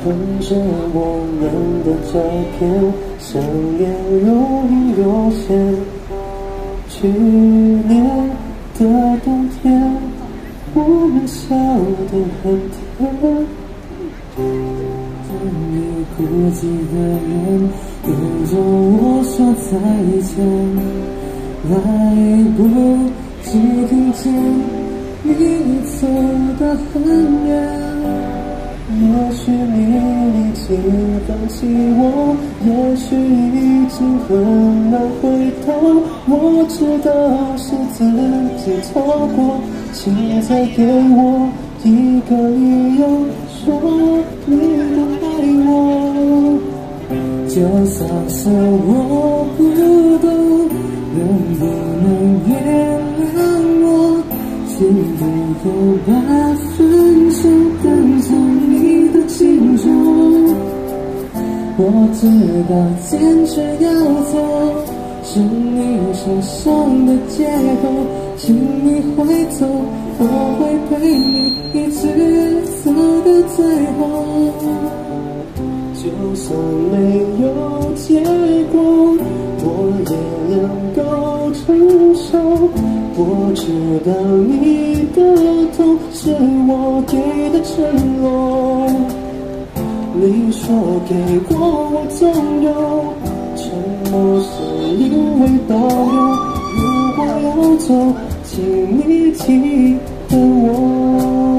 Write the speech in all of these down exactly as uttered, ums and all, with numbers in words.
放着我们的照片，想念如隐若现。去年的冬天，我们笑得很甜。当你孤寂的脸对着我说再见，来不及听见你走得很远。也许你已经放弃我，也许已经很难回头。我知道是自己错过，请再给我一个理由，说你不爱我。就算是我不懂，能不能原谅我？请不要把分手当作你的情钟。我知道坚持要走是你受伤的借口，请你回头，我会陪你一直走到最后。就算没有结果，我也能够承受。我知道你的痛是我给的承诺，你说给过我总有，沉默是因为保留。如果要走，请你记得我。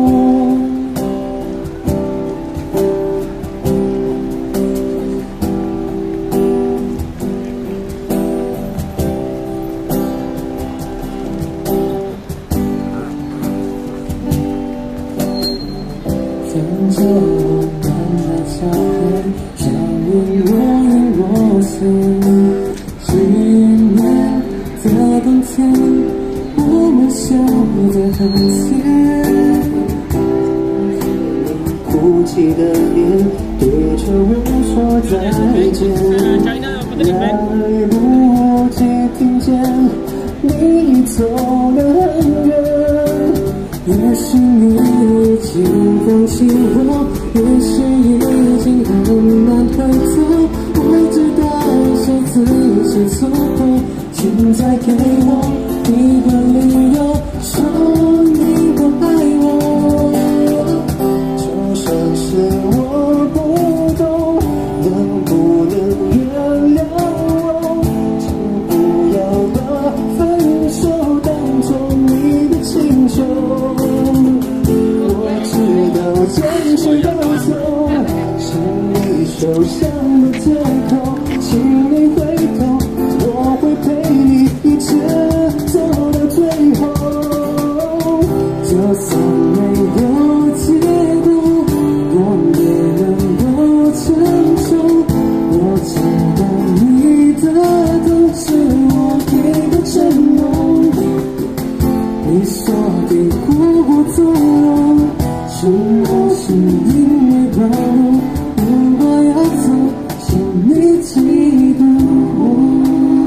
看着我们的照片，想念若隐若现。去年的冬天，我们笑得很甜。你哭泣的脸对着我说再见，来不及听见你走得很远。也许你已经放弃我，也许已经很难回头。我知道是自己错过，请再给我一个理由，说你不爱我。就算是我不懂，能不能原谅我？请不要把分手当作你的请求。坚持到走是你受伤的借口，请你回头，我会陪你一直走到最后。就算没有结果，我也能够承受。我知道你的痛是我给的承诺，你说给过我总有，沉默是因为保留。如果要走，请你记得我。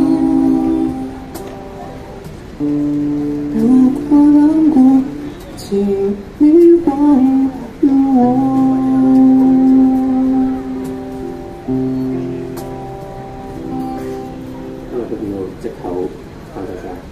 如果难过，请你忘了我。今日個電腦直頭翻曬晒。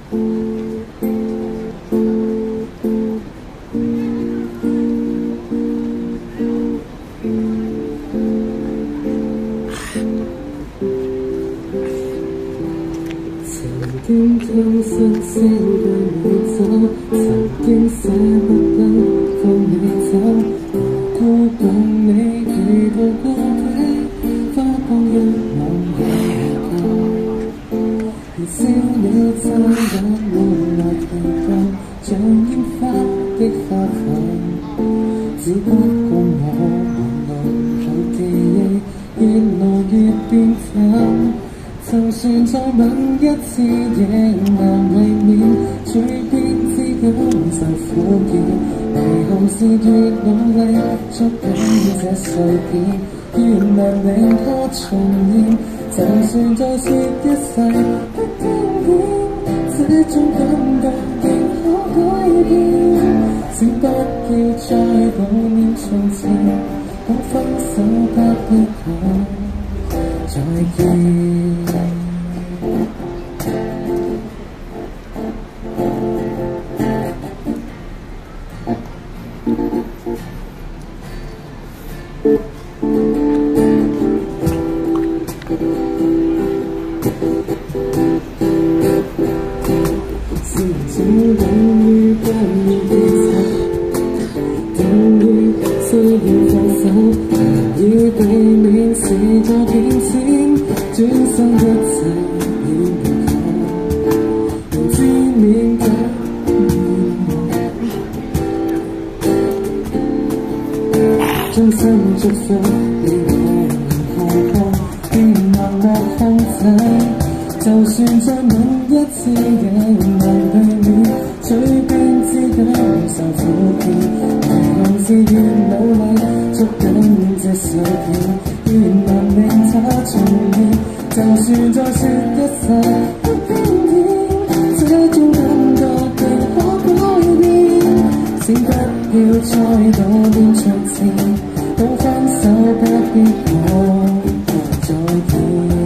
曾經偷失聲對你走，曾經捨不得放你走，孤獨你遇到高低，花光一往日舊，燃燒了燦爛換來期待，像煙花的花瓣，只不過我還留有記憶，越來越變淡。就算再吻一次，亦難為免嘴邊之感受苦澀。遺憾是越努力捉緊這碎片，越難令它重現。就算再說一世不經典，這種感覺仍可改變。請不要再悼念從前，講分手不必講再見。是早等於不要記仇，等於需要放手，要避免是個變遷，轉身一切已無求，明知勉強將心祝福你我能看破，變難莫控制。就算再吻一次，也難避免嘴邊之感受苦澀。遺憾是越努力捉緊這碎片，越難令它重現。就算再說一世不經典，這種感覺亦可改變。請不要再悼念從前，講分手不必講再見。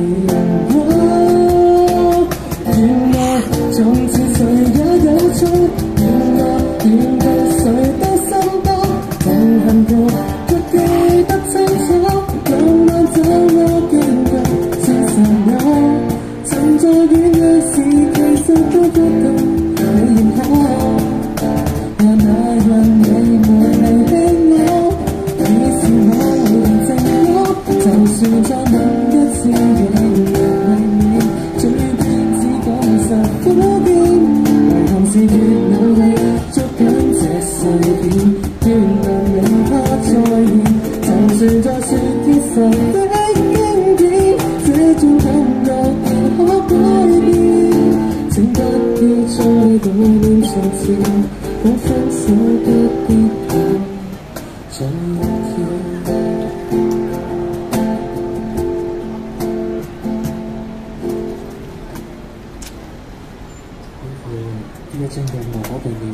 從前誰也有錯，原來原來誰都心多，痛恨過卻記得清楚，浪漫怎麼驚覺是常有，曾在遠離時其實都不懂你認可，也那日你沒離棄我，已是我寧靜我，就算再吻一次亦難避免嘴邊只感受苦澀。是越努力捉緊這碎片，越難令它再現。就算再說結實的經典，這種感覺亦可改變。請不要再悼念從前，講分手不必講再見。呢一張嘅無可避免。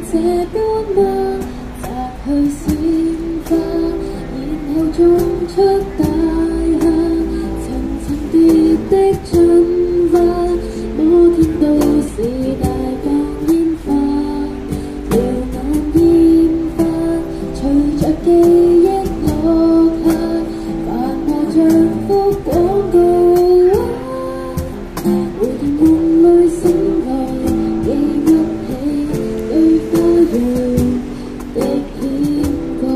這般嗎？摘去鮮花，然後種出大廈，層層疊的進化，摩天都市大放煙花，耀眼煙花，隨着記憶落下，繁華像幅廣告畫，蝴蝶夢裏醒來，記不起對花樣的牽掛。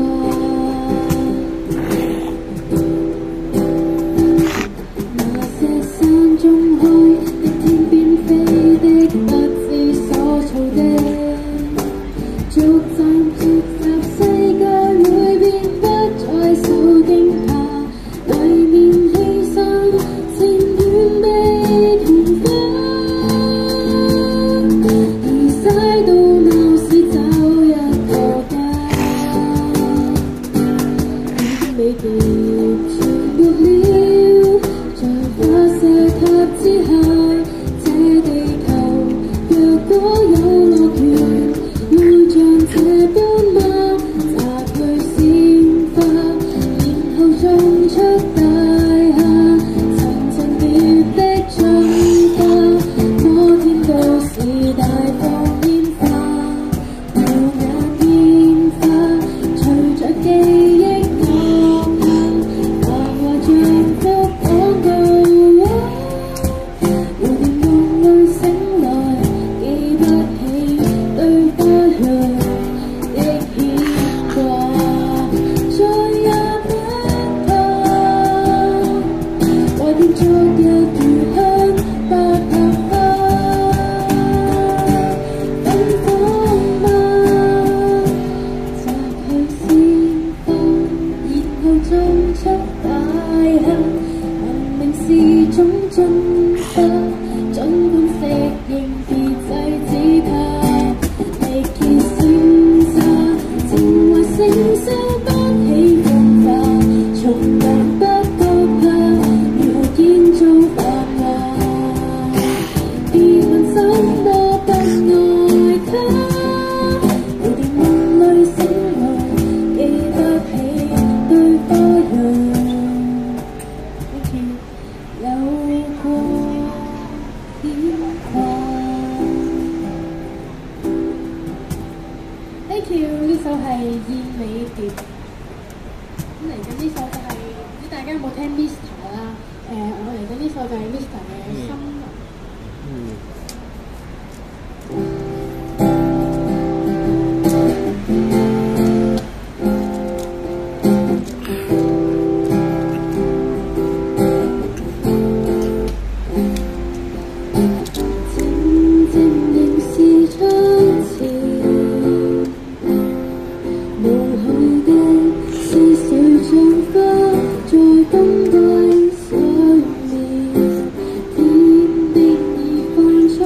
那些山中開的天邊飛的不知所措的，逐漸逐集世界會變不再受驚嚇，為免犧牲情願被同化，而嘥到鬧市找一個家，已未結存沒了，在發射塔之下，這地球若果有樂園，會像這般嗎？摘去鮮花，然後種出大廈，層層疊的進化，摩天都市大放煙花，耀眼煙花，隨着記憶落下，繁華像幅廣告畫，蝴蝶夢裏醒來，記不起對花樣的牽掛，再也不怕，懷念昨日如香百合花，芬芳嗎？摘去鮮花，然後種出大廈，文明是種進化，儘管適應別制止它，力竭瀟灑，情懷承受不起風化，從來不覺怕，如何建造繁華，別問怎麼不愛它，蝴蝶夢裏醒來，記不起對花樣有過牽掛。Thank you，呢首係燕尾蝶。咁嚟緊呢首就係、唔知大家有冇聽 Mister 啦？誒、我嚟緊呢首就係 Mister 嘅《心靈》。靜靜凝視窗前，無害的是誰像花在冬季上面，天邊已泛出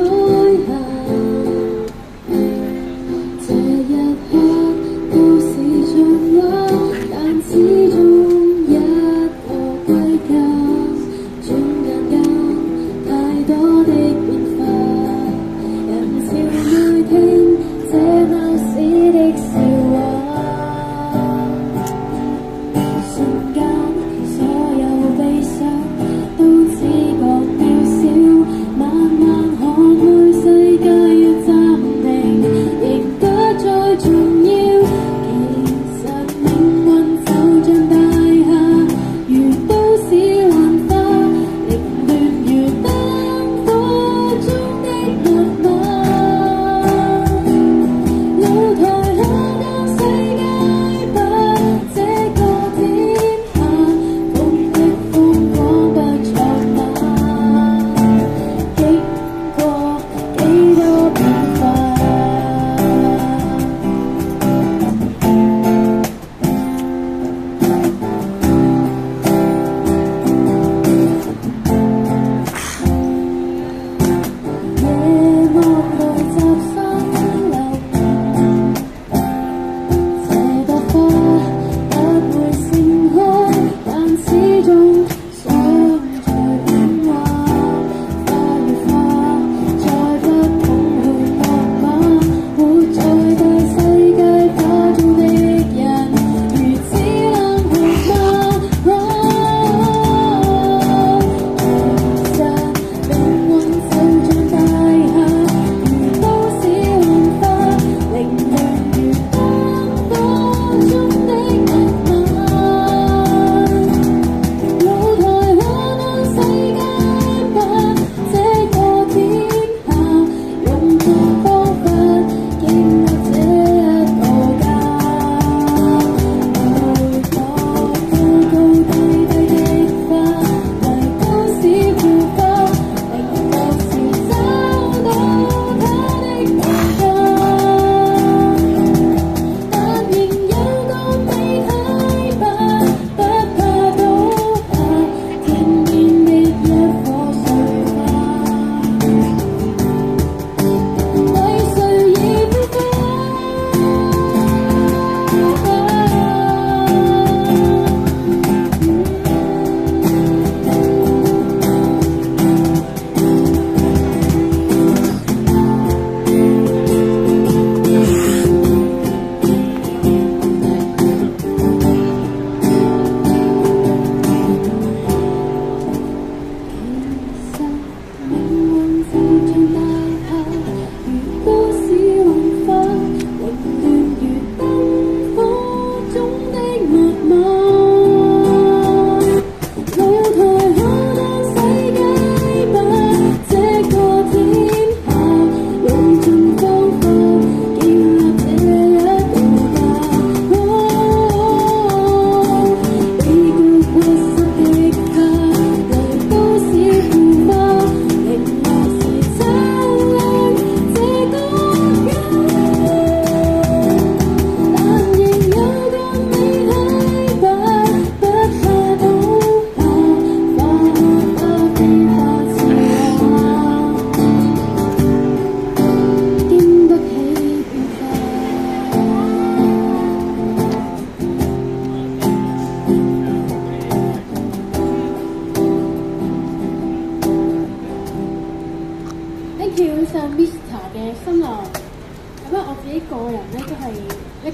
個人咧都係